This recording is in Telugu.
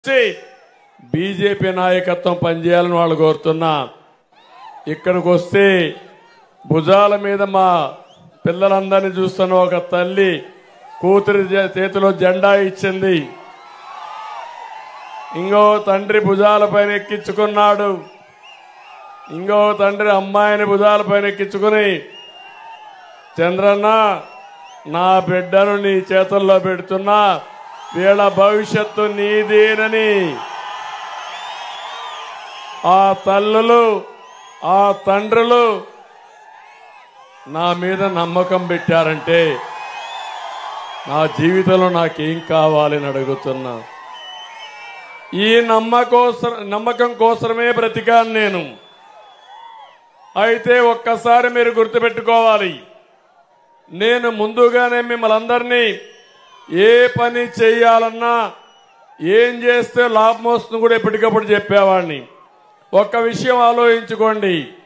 బీజేపీ నాయకత్వం పనిచేయాలని వాళ్ళు కోరుతున్నా. ఇక్కడికి వస్తే భుజాల మీద మా పిల్లలందరినీ చూస్తున్న ఒక తల్లి కూతురి చేతిలో జెండా ఇచ్చింది. ఇంకో తండ్రి భుజాలపైన ఎక్కించుకున్నాడు. ఇంకో తండ్రి అమ్మాయిని భుజాలపైన ఎక్కించుకుని, చంద్రన్న నా బిడ్డను నీ చేతుల్లో పెడుతున్నా, వీళ్ళ భవిష్యత్తు నీదేనని ఆ తల్లులు ఆ తండ్రులు నా మీద నమ్మకం పెట్టారంటే నా జీవితంలో నాకేం కావాలని అడుగుతున్నా. ఈ నమ్మకం కోసమే బ్రతికాను నేను. అయితే ఒక్కసారి మీరు గుర్తుపెట్టుకోవాలి, నేను ముందుగానే మిమ్మల్ని అందరినీ ఏ పని చేయాలన్నా ఏం చేస్తే లాభం వస్తుంది కూడా ఎప్పటికప్పుడు చెప్పేవాడిని. ఒక్క విషయం ఆలోచించుకోండి,